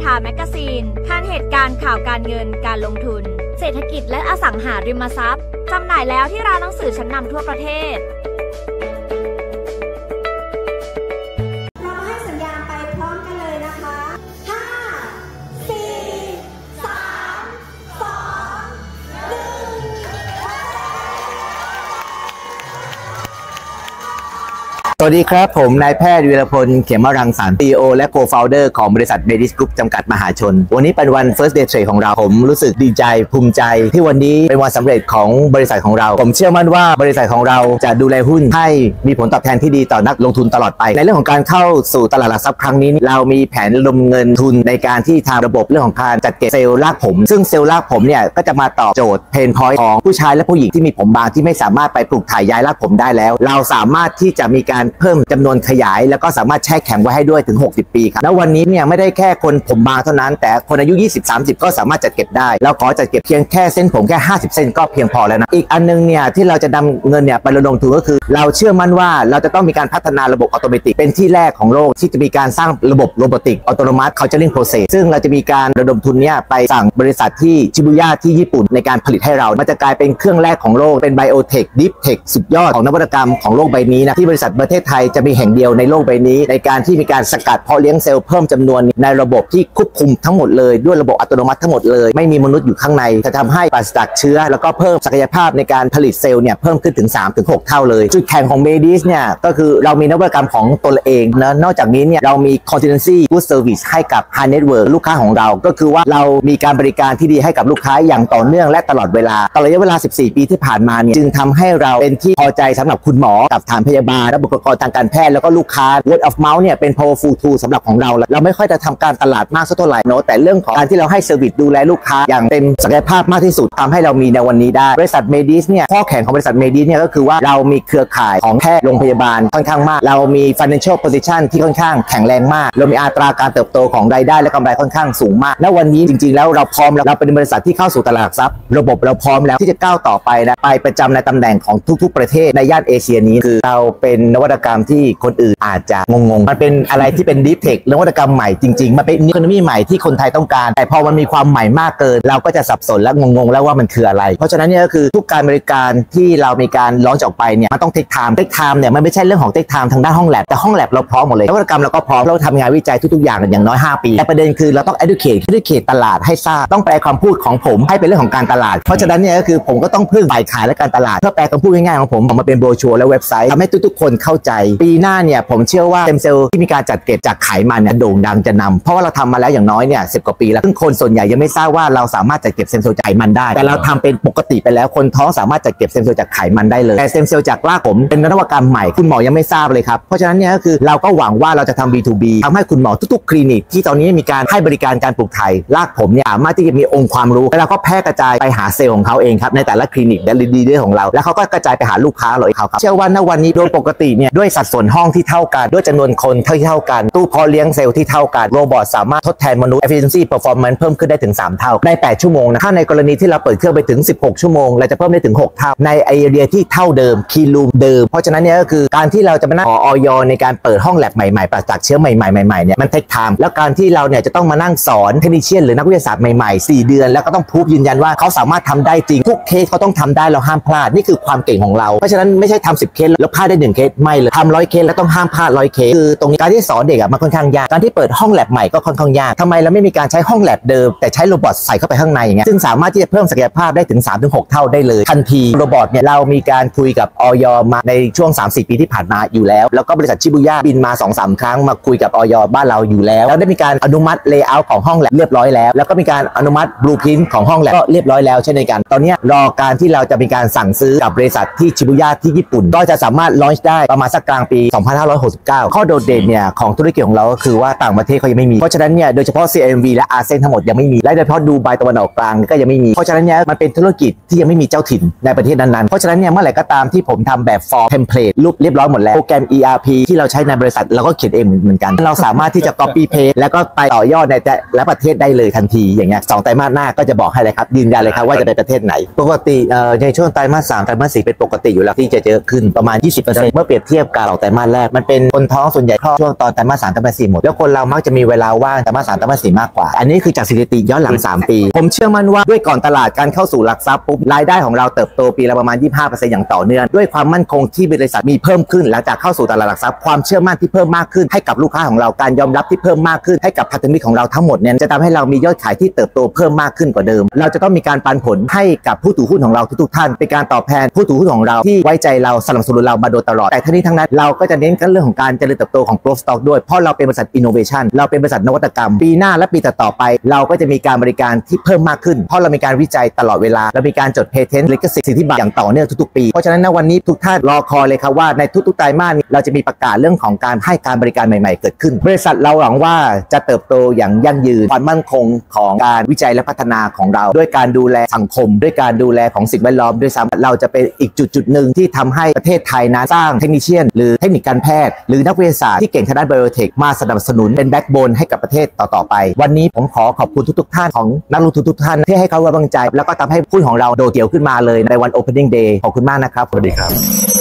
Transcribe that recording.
ทาแมกกาซีนคานเหตุการณ์ข่าวการเงินการลงทุนเศรษฐกิจและอสังหาริมทรัพย์จำหน่ายแล้วที่ร้านหนังสือชั้นนำทั่วประเทศเรามาให้สัญญาณไปพร้อมกันเลยนะคะ5 4 3 2 สวัสดีครับผมนายแพทย์วีรพลเขมรังสรรค์ CEO และ Co-founder ของบริษัท Medis Group จำกัดมหาชนวันนี้เป็นวัน First Day Trade ของเราผมรู้สึกดีใจภูมิใจที่วันนี้เป็นวันสำเร็จของบริษัทของเราผมเชื่อมั่นว่าบริษัทของเราจะดูแลหุ้นให้มีผลตอบแทนที่ดีต่อนักลงทุนตลอดไปในเรื่องของการเข้าสู่ตลาดหลักทรัพย์ครั้งนี้เรามีแผนระดมเงินทุนในการที่ทำระบบเรื่องของการจัดเก็บเซลล์รากผมซึ่งเซลล์รากผมเนี่ยก็จะมาตอบโจทย์เพนพอยต์ของผู้ชายและผู้หญิงที่มีผมบางที่ไม่สามารถไปปลูกถ่ายย้ายรากผมได้แล้วเราสามารถที่จะมีการเพิ่มจำนวนขยายแล้วก็สามารถแช่แข็งไว้ให้ด้วยถึง60 ปีครับแล้ววันนี้เนี่ยไม่ได้แค่คนผมบางเท่านั้นแต่คนอายุ20-30ก็สามารถจัดเก็บได้เราขอจัดเก็บเพียงแค่เส้นผมแค่50 เส้นก็เพียงพอแล้วนะอีกอันนึงเนี่ยที่เราจะนำเงินเนี่ยไประดมทุนก็คือเราเชื่อมั่นว่าเราจะต้องมีการพัฒนาระบบอัตโนมัติเป็นที่แรกของโลกที่จะมีการสร้างระบบโรบอติกอัตโนมัติ Culturing Process ซึ่งเราจะมีการระดมทุนเนี่ยไปสั่งบริษัทที่ชิบูย่าที่ญี่ปุ่นในการผลิตให้เรามันจะกลายเป็นเครื่องแรกของโลกเป็นไบโอเทคดิฟเทคสุดยอดของนวัตกรรมของโลกใบนี้นะที่บริษัทประเทศไทยจะมีแห่งเดียวในโลกใบนี้ในการที่มีการสกัดเพาะเลี้ยงเซลล์เพิ่มจำนวนในระบบที่ควบคุมทั้งหมดเลยด้วยระบบอัตโนมัติทั้งหมดเลยไม่มีมนุษย์อยู่ข้างในจะทำให้ปราศจากเชื้อแล้วก็เพิ่มศักยภาพในการผลิตเซลล์เนี่ยเพิ่มขึ้นถึง 3-6 เท่าเลยจุดแข็งของ Medis เนี่ยก็คือเรามีนวัตกรรมของตนเองนะนอกจากนี้เนี่ยเรามี Contingency Good Service ให้กับ High Net Worth ลูกค้าของเราก็คือว่าเรามีการบริการที่ดีให้กับลูกค้าอย่างต่อเนื่องและตลอดเวลาตลอดระยะเวลา14 ปีที่ผ่านมาเนี่ยจึงทำให้เราเป็นที่พอใจสำหรับคุณหมอกับฐานพยาบาลและบุคลากรทางการแพทย์แล้วก็ลูกค้า Word of Mouth เนี่ยเป็น powerful tool สำหรับของเราไม่ค่อยจะทำการตลาดมากสักเท่าไหร่เนาะแต่เรื่องของการที่เราให้เซอร์วิสดูแลลูกค้าอย่างเต็มศักยภาพมากที่สุดทำให้เรามีในวันนี้ได้บริษัท Medis เนี่ยข้อแข็งของบริษัท Medis เนี่ยก็คือว่าเรามีเครือข่ายของแพทย์โรงพยาบาลค่อนข้างมากเรามี financial position ที่ค่อนข้างแข็งแรงมากเรามีอัตราการเติบโตของรายได้และกำไรค่อนข้างสูงมากและวันนี้จริงๆแล้วเราพร้อมแล้วเราเป็นบริษัทที่เข้าสู่ตลาดหลักทรัพย์ระบบเราพร้อมแล้วที่จะก้าวต่อไปนะไปประจำในตำแหน่งของทุกๆประเทศในย่านเอเชียนี้คือเราเป็นนวัตกรรมที่คนอื่นอาจจะงงมันเป็นอะไรที่เป็น deep tech นวัตกรรมใหม่จริงๆมันเป็น economy ใหม่ที่คนไทยต้องการแต่พอมันมีความใหม่มากเกินเราก็จะสับสนและงงแล้วว่ามันคืออะไรเพราะฉะนั้นเนี่ยก็คือทุกการบริการที่เรามีการล้อนออกไปเนี่ยมันต้องเทคไทม์เนี่ยมันไม่ใช่เรื่องของเทคไทม์ทางด้านห้องแลบแต่ห้องแลบเราพร้อมหมดเลยนวัตกรรมเราก็พร้อมเราทำงานวิจัยทุกๆอย่างอย่างน้อย5 ปีแต่ประเด็นคือเราต้อง educate ตลาดให้ทราบต้องแปลความพูดของผมให้เป็นเรื่องของการตลาดเพราะฉะนั้นเนี่ยก็คือผมก็ต้องพึ่งฝ่ายขายและการตลาดเพื่อแปลคำพูดง่ายๆของผมออกมาเป็นโบรชัวร์และเว็บไซต์ทำให้ทุกๆคนเข้าใจปีหน้าเนี่ยผมเชื่อว่าเต็มเซลล์ที่มีการจัดเก็บจากไขมันเนี่ยโด่งดังจะนำเพราะว่าเราทำมาแล้วอย่างน้อยเนี่ย10 กว่าปีแล้วซึ่งคนส่วนใหญ่ยังไม่ทราบว่าเราสามารถจัดเก็บเซลล์จากไขมันได้แต่เราทำเป็นปกติไปแล้วคนท้องสามารถจัดเก็บเซลล์จากไขมันได้เลยแต่เซลล์จากรากผมเป็นนวัตกรรมใหม่คุณหมอยังไม่ทราบเลยครับเพราะฉะนั้นเนี่ยก็คือเราก็หวังว่าเราจะทำ B2B ทำให้คุณหมอทุกๆคลินิกที่ตอนนี้มีการให้บริการการปลูกถ่ายรากผมเนี่ยสามารถที่จะมีองค์ความรู้แล้วเราก็แพร่กระจายไปหาเซลล์ของเขาเองครับในแต่ละคลินิกและดีๆของเราแล้วเขาก็กระจายไปหาลูกค้าเราครับเชื่อว่าณวันนี้โดยปกติเนี่ยด้วยสัดส่วนห้องที่เท่ากันด้วยจำนวนคนที่เท่ากันตู้เพาะเลี้ยงเซลล์ที่เท่ากันโรบอทสามารถทดแทนมนุษย์ efficiency performance เพิ่มขึ้นได้ถึง3 เท่าใน8 ชั่วโมงนะถ้าในกรณีที่เราเปิดเครื่องไปถึง16 ชั่วโมงเราจะเพิ่มได้ถึง6 เท่าในไอเดียที่เท่าเดิมคีรูมเดิมเพราะฉะนั้นเนี่ยก็คือการที่เราจะมานั่งขอ อย.ในการเปิดห้องแลบใหม่ๆปราศจากเชื้อใหม่ๆเนี่ยมันเทคไทม์แล้วการที่เราเนี่ยจะต้องมานั่งสอนเทคนิคเชียนหรือนักวิทยาศาสตร์ใหม่ๆ4 เดือนแล้วก็ต้องพูดยืนยันว่าเขาสามารถทำได้จริงทุกเคสเขาต้องทำได้เราห้ามพลาดนี่คือความเก่งของเราเพราะฉะนั้นไม่ใช่ทำ10 เคสแล้วพลาดได้1 เคสไม่เลยทำ100 เคสแล้วต้องห้ามพลาด100 เคสคือตรงนี้การที่สอนเด็กมันค่อนข้างยากการที่เปิดห้องแลบใหม่ก็ค่อนข้างยากทำไมเราไม่มีการใช้ห้องแลบเดิมแต่ใช้โรบอทใส่เข้าไปข้างในอย่างเงี้ยซึ่งสามารถที่จะเพิ่มศักยภาพได้ถึง 3-6 เท่าได้เลยทันทีโรบอทเนี่ยเรามีการคุยกับอย.มาในช่วง 3-4 ปีที่ผ่านมาอยู่แล้วก็บริษัทชิบูย่าบินมา 2-3 ครั้งมาคุยกับอย.บ้านเราอยู่แล้วได้มีการอนุมัติเลเยอร์ของห้องแลบเรียบร้อยแล้วก็มีการอนุมัติบลูพรินท์ของห้องแลบก็เรียบร้อยแล้วเช่นกันตอนนี้รอการที่เราจะมีการสั่งซื้อกับบริษัทที่ชิบูย่าที่ญี่ปุ่นก็จะสามารถลอนช์ได้ประมาณสักกลางปี 2569 ข้อโดดเด่นเนี่ยของธุรกิจของเราก็คือว่าต่างประเทศเขายังไม่มีเพราะฉะนั้นเนี่ยโดยเฉพาะ CMV และอาเซียนทั้งหมดยังไม่มีและโดยเฉพาะดูไบตะวันออกกลางก็ยังไม่มีเพราะฉะนั้นเนี่ยมันเป็นธุรกิจที่ยังไม่มีเจ้าถิ่นในประเทศนั้นๆเพราะฉะนั้นเนี่ยเมื่อไหร่ก็ตามที่ผมทำแบบฟอร์มเทมเพลตรูปเรียบร้อยหมดแล้วโปรแกรม ERP ที่เราใช้ในบริษัทเราก็เขียนเองเหมือนกันเราสามารถที่จะ copy paste แล้วก็ไปต่อยอดในแต่ละประเทศได้เลยทันทีอย่างเงี้ย2 ไตรมาสหน้าก็จะบอกให้เลยครับยืนยันเลยครับว่าจะไปประเทศไหนปกติในช่วงไตรมาส 3 ไตรมาส 4เป็นปกติอยู่แล้วที่จะเจอขึ้นประมาณ 20% เมื่อเปรียบเทียบยบกับไตรมาสแรกมันเป็นคนท้องส่วนใหญ่คลอดช่วงตอนไตรมาส 3 ไตรมาส 4หมดแล้วคนเรามักจะมีเวลาว่างไตรมาส 3 ไตรมาส 4มากกว่าอันนี้คือจากสถิติย้อนหลัง3ปีผมเชื่อมั่นว่าด้วยก่อนตลาดการเข้าสู่หลักทรัพย์ปุ๊บรายได้ของเราเติบโตปีละประมาณ 25% อย่างต่อเนื่องด้วยความมั่นคงที่บริษัทมีเพิ่มขึ้นหลังจากเข้าสู่ตลาดหลักทรัพย์ความเชื่อมั่นที่เพิ่มมากขึ้นให้กับลูกค้าของเราการยอมรับที่เพิ่มมากขึ้นให้กับพันธมิตรของเราทั้งหมดเนี่ยจะทำให้เรามียอดขายที่เติบโตเพิ่มมากขึ้นกว่าเดิมเราจะต้องมีการปันผลให้กับผู้ถือหุ้นของเราทุกๆท่านเป็นการตอบแทนผู้ถือหุ้นของเราที่ไว้ใจเราสนับสนุนเรามาโดยตลอดแต่ทั้งนี้ทั้งนั้นเราก็จะเน้นกันเรื่องของการเจริญเติบโตของ growth stock ด้วยเพราะเราเป็นบริษัท innovation เราเป็นบริษัทนวัตกรรมปีหน้าและปีต่อๆไปเราก็จะมีการบริการที่เพิ่มมากขึ้นเพราะเรามีการวิจัยตลอดเวลาเรามีการจด patent ลิขสิทธิบัตรอย่างต่อเนื่องทุกๆปีเพราะฉะนั้นวันนี้ทุกท่านรอคอยเลยครับว่าในทุกๆไตรมาสเราจะมีประกาศเรื่องของการให้การบริการใหม่ๆเกิดขึ้นบริษัทเราหวังว่าจะเติบโตอย่างยั่งยืนความมั่นคงของการวิจัยและพัฒนาของเราด้วยการดูแลสังคมด้วยการดูแลของสิ่งแวดล้อมด้วยซ้ำเราจะเป็นอีกจุดหนึ่งที่ทำให้ประเทศไทยนั้นสร้างเทคนิคเชียนหรือเทคนิคการแพทย์หรือนักวิทยาศาสตร์ที่เก่งทางด้านไบโอเทคมาสนับสนุนเป็นแบ็กโบนให้กับประเทศต่อๆไปวันนี้ผมขอบคุณทุกท่านของนักลงทุนทุกท่านที่ให้เขาไว้วางใจแล้วก็ทำให้หุ้นของเราโดดเดี่ยวขึ้นมาเลยในวัน Opening Day ขอบคุณมากนะครับสวัสดีครับ